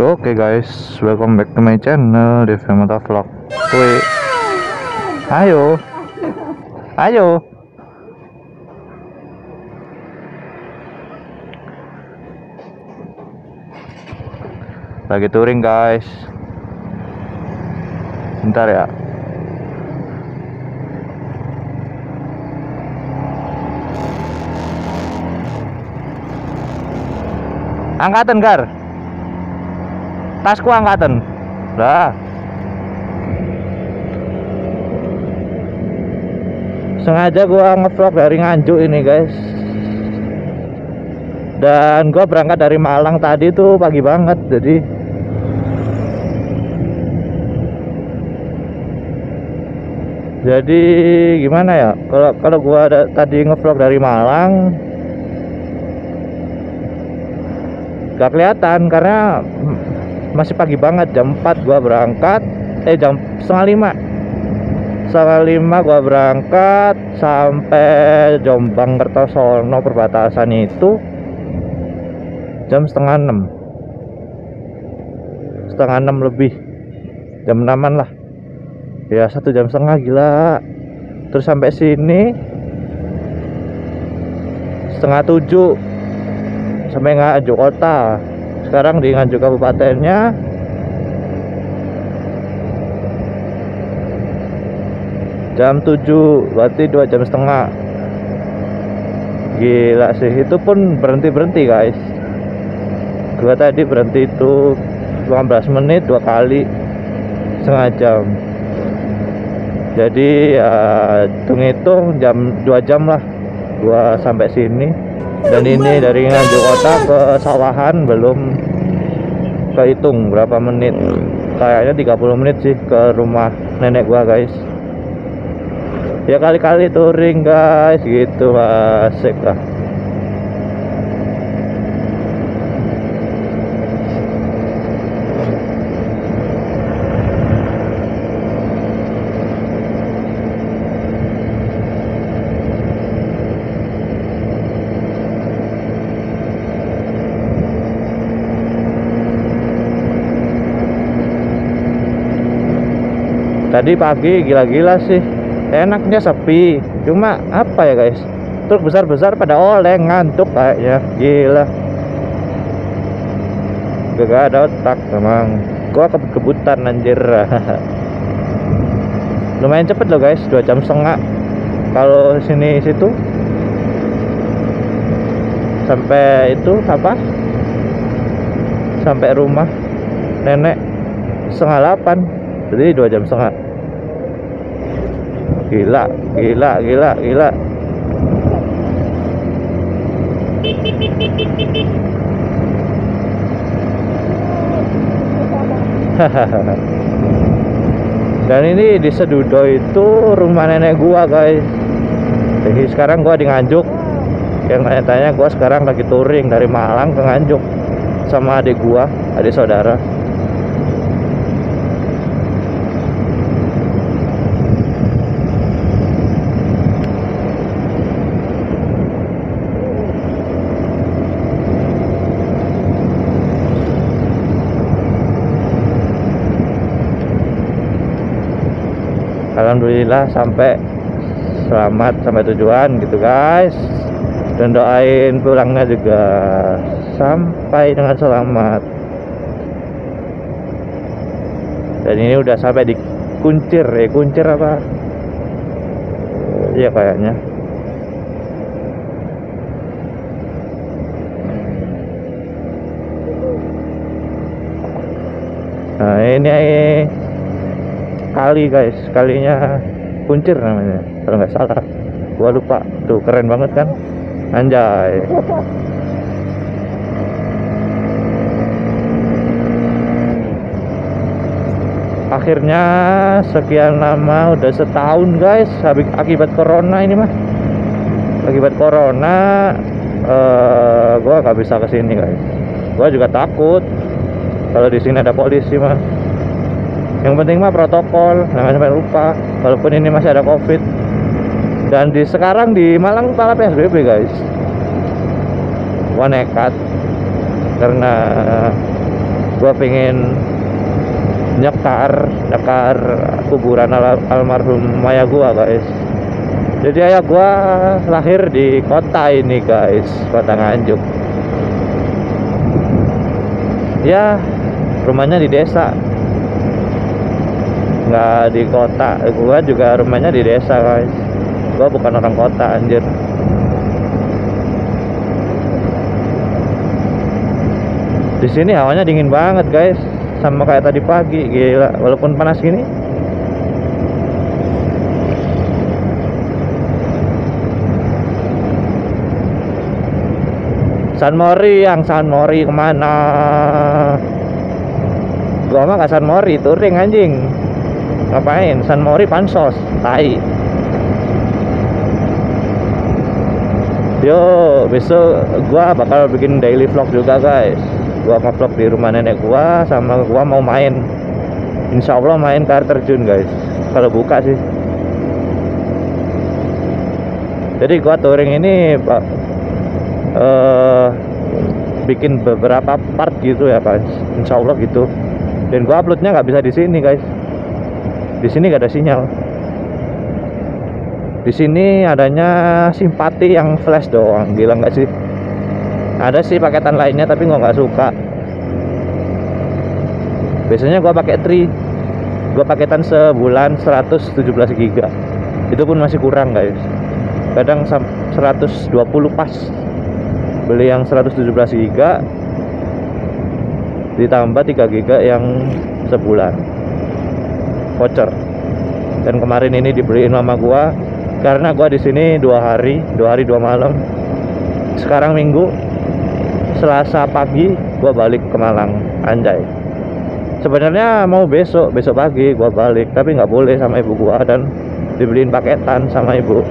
Oke guys, welcome back to my channel Devi Mata Vlog. Woi, ayo, ayo. Lagi touring guys. Bentar ya. Angkatan Gar. Tasku angkatan. Lah. Sengaja gua ngevlog dari Nganjuk ini guys. Dan gua berangkat dari Malang tadi tuh pagi banget, jadi gimana ya, kalau gua tadi ngevlog dari Malang gak kelihatan karena masih pagi banget. Jam 4 gua berangkat, jam setengah lima gua berangkat sampai Jombang Kertosono perbatasan itu jam setengah enam lebih, jam 6-an lah ya, 1 jam setengah, gila. Terus sampai sini setengah 7 sampai Nganjuk kota. Sekarang di Nganjuk kabupatennya jam 7, berarti 2 jam setengah. Gila sih, itu pun berhenti guys. Gua tadi berhenti itu 15 menit 2 kali, setengah jam. Jadi ya hitung-hitung 2 jam lah gua sampai sini. Dan ini dari Nganjuk kota ke Sawahan belum kehitung berapa menit. Kayaknya 30 menit sih ke rumah nenek gua guys. Ya kali-kali touring guys gitu, asik lah. Tadi pagi gila-gila sih, enaknya sepi. Cuma apa ya guys, truk besar-besar pada oleng, ngantuk kayaknya, gila. Gak ada otak memang. Gua kebut-kebutan anjir. Lumayan cepet loh guys, 2 jam setengah. Kalau sini situ sampai itu apa? Sampai rumah nenek setengah 8. Jadi 2 jam setengah. Gila. Dan ini di Sedudo itu rumah nenek gua guys. Jadi sekarang gua di Nganjuk. Yang tanya-tanya, gua sekarang lagi touring dari Malang ke Nganjuk sama adik gua, adik saudara. Alhamdulillah selamat sampai tujuan gitu guys. Dan doain pulangnya juga sampai dengan selamat. Dan ini udah sampai di Kuncir apa? Iya kayaknya. Nah ini kali guys, kalinya Kuncir namanya kalau nggak salah, gua lupa. Tuh keren banget kan, anjay. Akhirnya sekian lama, udah setahun guys, akibat corona ini mah. Akibat corona gua nggak bisa kesini guys. Gua juga takut kalau di sini ada polisi mah. Yang penting mah protokol, jangan sampai lupa. Walaupun ini masih ada COVID. Dan sekarang di Malang malah PSBB guys. Gua nekat karena Gua pengen nyekar kuburan almarhum ayah gua guys. Jadi ayah gua lahir di kota ini guys, kota Nganjuk. Ya, rumahnya di desa, nggak di kota. Gua juga rumahnya di desa guys. Gua bukan orang kota anjir. Di sini hawanya dingin banget guys, sama kayak tadi pagi, gila. Walaupun panas gini. San Mori kemana? Gua mah gak San Mori, touring anjing. Ngapain? San Mori pansos, tai. Yo, besok gua bakal bikin daily vlog juga guys. Gua nge-vlog di rumah nenek gua, sama gua mau main. Insya Allah main ke air terjun guys, kalau buka sih. Jadi gua touring ini bikin beberapa part gitu ya guys, insya Allah gitu. Dan gua uploadnya nggak bisa di sini guys, di sini nggak ada sinyal. Di sini adanya simpati yang flash doang, gila nggak sih? Ada sih paketan lainnya tapi gua nggak suka. Biasanya gua pakai Tri, gua paketan sebulan 117 GB, itu pun masih kurang guys. Kadang 120 pas. Beli yang 117 GB ditambah 3 GB yang sebulan voucher. Dan kemarin ini dibeliin mama gua karena gua di sini 2 hari 2 malam. Sekarang Minggu, Selasa pagi gua balik ke Malang, anjay. Sebenarnya mau besok pagi gua balik, tapi nggak boleh sama ibu gua, dan dibeliin paketan sama ibu.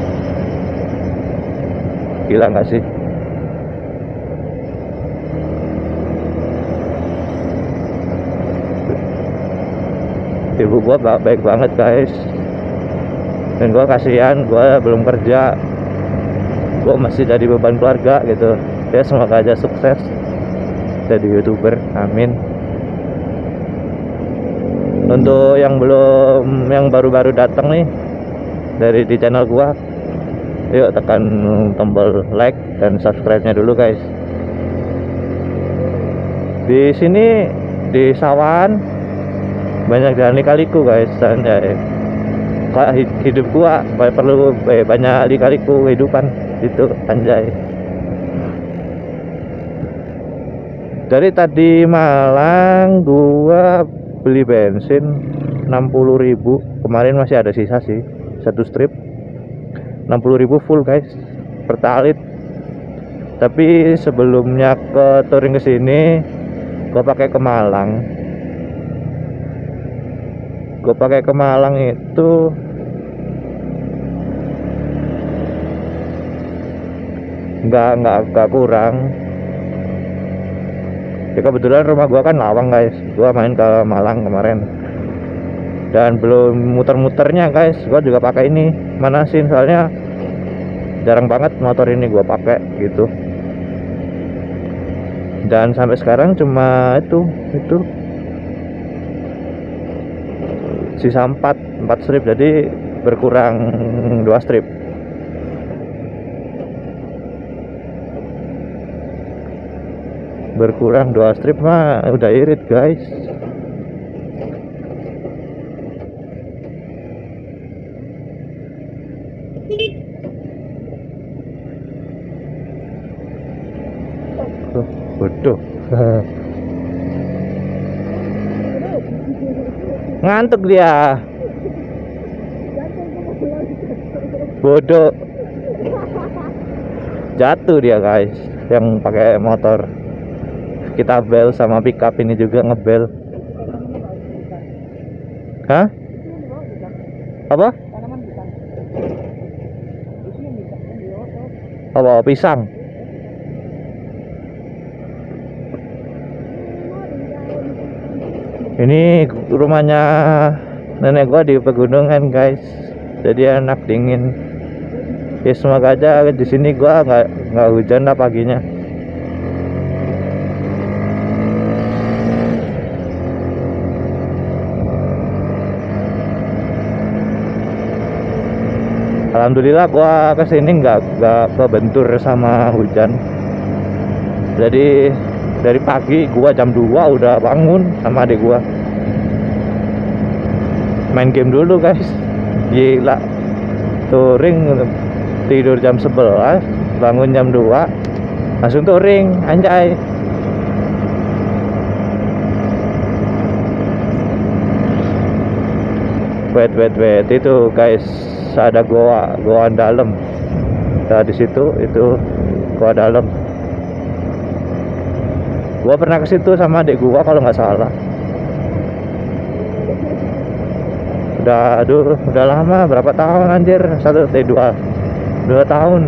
Gila nggak sih? Ibu gua baik banget guys, dan gua kasihan, gua belum kerja, gua masih jadi beban keluarga gitu ya. Semoga aja sukses jadi YouTuber, amin. Untuk yang baru-baru datang nih di channel gua, yuk tekan tombol like dan subscribe-nya dulu guys. Di sini di sawan banyak jalan lika-liku guys, anjay. Hidup gua perlu banyak lika-liku kehidupan itu, anjay. Dari tadi Malang gua beli bensin 60.000. Kemarin masih ada sisa sih, satu strip 60.000 full guys, pertalit. Tapi sebelumnya ke touring ke sini gua pakai ke Malang. Gue pakai ke Malang itu nggak kurang. Ya kebetulan rumah gua kan Lawang guys, gua main ke Malang kemarin dan belum muter-muternya guys. Gua juga pakai ini manasin, soalnya jarang banget motor ini gua pakai gitu. Dan sampai sekarang cuma itu sisa 4 strip, jadi berkurang 2 strip. Berkurang 2 strip mah udah irit guys. Bodoh. Ngantuk dia. Bodoh. Jatuh dia guys, yang pakai motor. Kita bel sama pickup ini juga ngebel. Hah? Apa? Apa pisang? Ini rumahnya nenek gua di pegunungan guys, jadi enak dingin. Ya semoga aja di sini gua nggak hujan lah paginya. Alhamdulillah gua kesini nggak kebentur sama hujan. Jadi dari pagi gua jam 2 udah bangun sama adik gua main game dulu guys. Gila, touring, tidur jam 11, bangun jam 2 langsung touring, anjay. Wait itu guys, ada goa dalam. Nah, di situ itu goa dalam. Gua pernah ke situ sama adik gua kalau nggak salah. Udah lama, berapa tahun anjir? 2 tahun.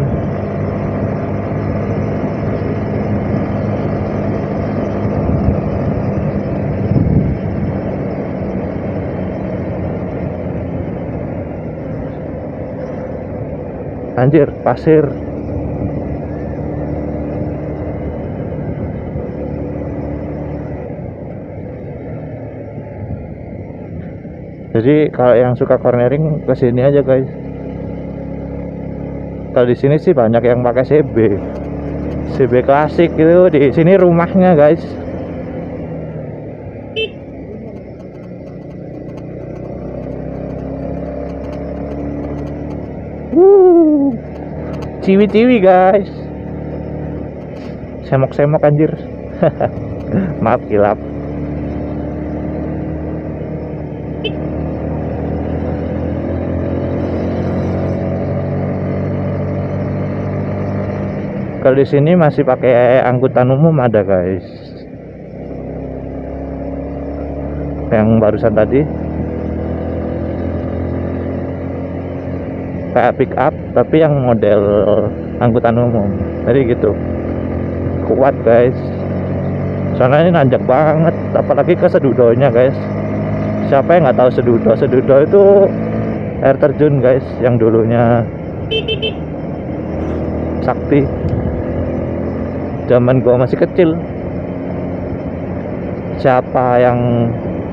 Anjir, pasir. Jadi kalau yang suka cornering ke sini aja guys. Kalau di sini sih banyak yang pakai CB klasik gitu. Di sini rumahnya guys. Ciwi-ciwi guys. Semok-semok anjir. Maaf kilap. Kalau di sini masih pakai angkutan umum ada guys. Yang barusan tadi kayak pick up tapi yang model angkutan umum. Jadi gitu. Kuat guys. Soalnya ini nanjak banget, apalagi ke Sedudonya guys. Siapa yang nggak tahu Sedudo? Sedudo itu air terjun guys, yang dulunya Sakti. Zaman gua masih kecil. Siapa yang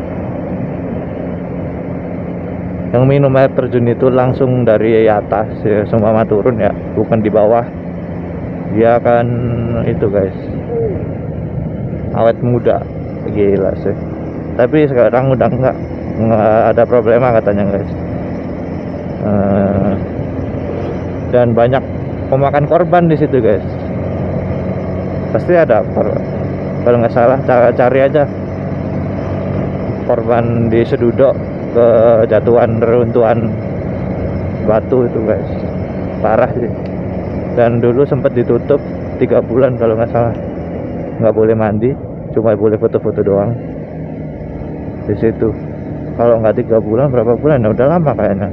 minum air terjun itu langsung dari atas ya, semua turun ya, bukan di bawah. Dia kan itu guys, awet muda, gila sih. Tapi sekarang udah nggak ada problema katanya guys. Dan banyak pemakan korban di situ guys. Pasti ada, kalau nggak salah cari aja korban di Sedudo kejatuhan reruntuhan batu itu guys, parah sih. Dan dulu sempat ditutup 3 bulan kalau nggak salah, nggak boleh mandi, cuma boleh foto-foto doang di situ. Kalau nggak 3 bulan, berapa bulan? Nah, udah lama kayaknya.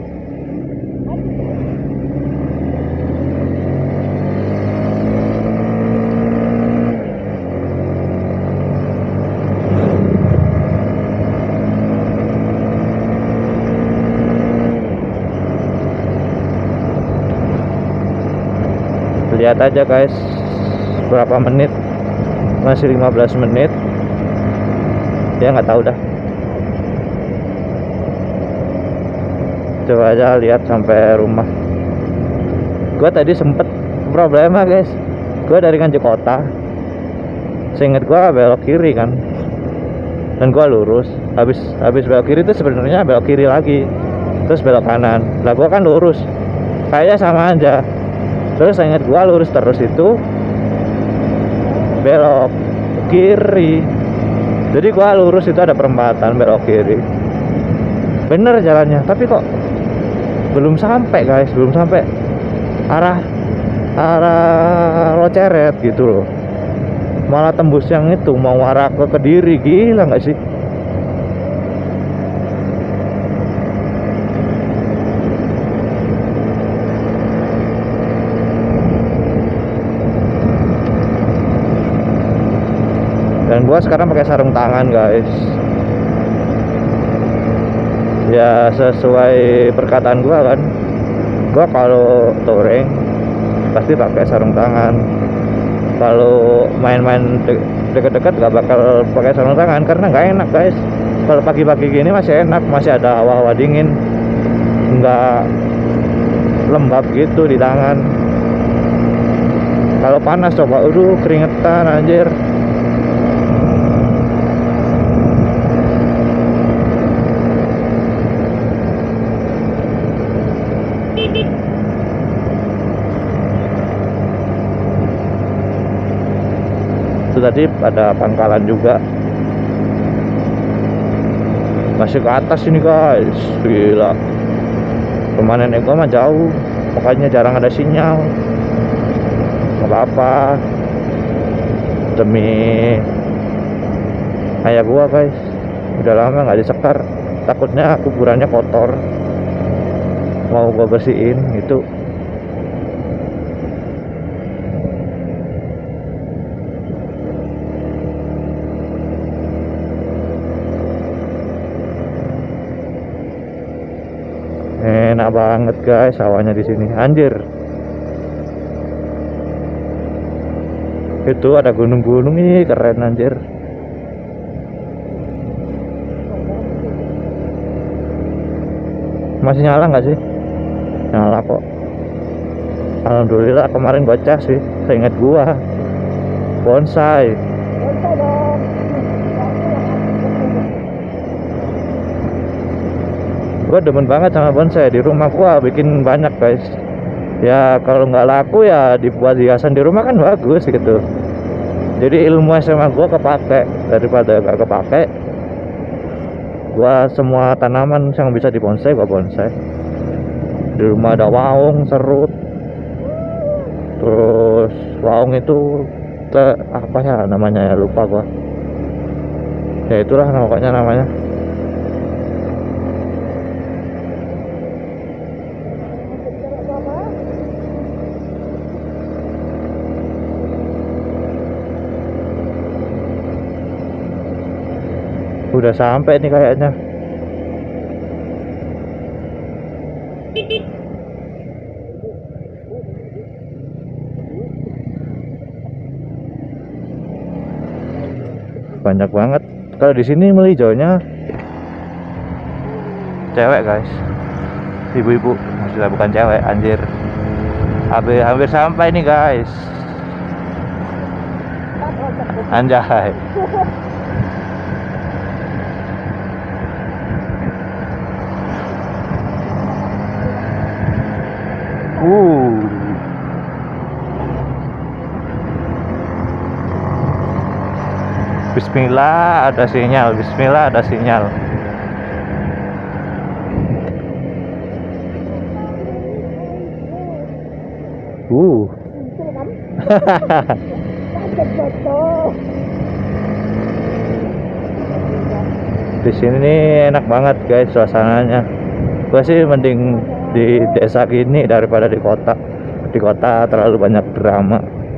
Lihat aja guys, berapa menit, masih 15 menit ya, nggak tahu dah. Coba aja lihat sampai rumah. Gua tadi sempet problema guys. Gua dari Nganjuk Kota, seinget gua belok kiri kan, dan gua lurus. Habis belok kiri itu sebenarnya belok kiri lagi, terus belok kanan. Lah gua kan lurus, kayaknya sama aja. Terus saya ingat gua lurus terus itu belok kiri. Jadi gua lurus itu ada perempatan belok kiri, bener jalannya, tapi kok belum sampai guys, belum sampai arah Loceret gitu loh. Malah tembus yang itu mau arah ke Kediri. Gila nggak sih? Dan gua sekarang pakai sarung tangan guys. Ya sesuai perkataan gua kan, gua kalau touring pasti pakai sarung tangan. Kalau main-main deket-deket gak bakal pakai sarung tangan karena nggak enak guys. Kalau pagi-pagi gini masih enak, masih ada hawa-hawa dingin, nggak lembab gitu di tangan. Kalau panas coba, keringetan anjir. Itu tadi ada pangkalan juga, masih ke atas ini guys, gila. Rumah nenek gua mah jauh, makanya jarang ada sinyal. Gak apa-apa, demi ayah gua guys, udah lama nggak disekar, takutnya kuburannya kotor, mau gua bersihin gitu. Enak banget guys sawahnya di sini, anjir. Itu ada gunung-gunung nih, keren anjir. Masih nyala nggak sih? Nyala kok. Alhamdulillah kemarin gua cas sih, seingat gua. Bonsai. Gua demen banget sama bonsai, di rumah gua bikin banyak guys. Ya kalau nggak laku ya dibuat hiasan di rumah kan bagus gitu. Jadi ilmu SMA gua kepake, daripada nggak kepake. Gua semua tanaman yang bisa dibonsai gua bonsai. Di rumah ada waung, serut. Terus waung itu apa ya namanya ya, lupa gua. Ya itulah pokoknya namanya. Udah sampai nih kayaknya. Banyak banget. Kalau di sini melijonya cewek guys, ibu-ibu, maksudnya bukan cewek anjir. Hampir sampai nih guys. Anjay. Bismillah ada sinyal, Bismillah ada sinyal. Di sini nih enak banget guys suasananya. Gua sih mending di desa gini daripada di kota. Di kota terlalu banyak drama.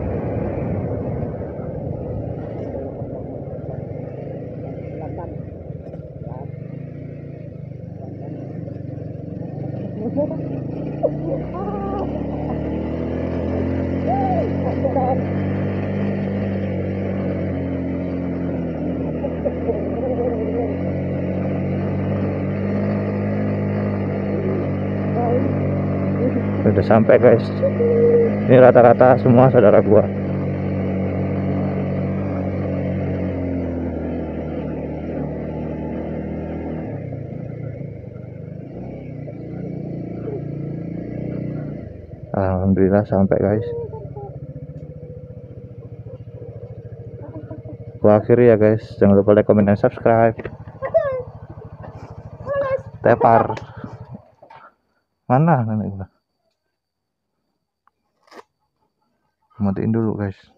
Udah sampai guys. Ini rata-rata semua saudara gua. Alhamdulillah sampai guys. Gua akhiri ya guys. Jangan lupa like, comment, dan subscribe. Tepar. Mana nenek gua? Matiin dulu guys.